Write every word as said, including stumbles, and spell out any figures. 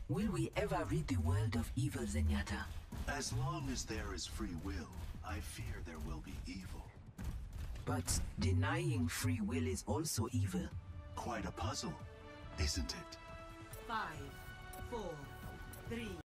Will we ever rid the world of evil, Zenyatta? As long as there is free will, I fear there will be evil. But denying free will is also evil. Quite a puzzle, isn't it? Five, four, three.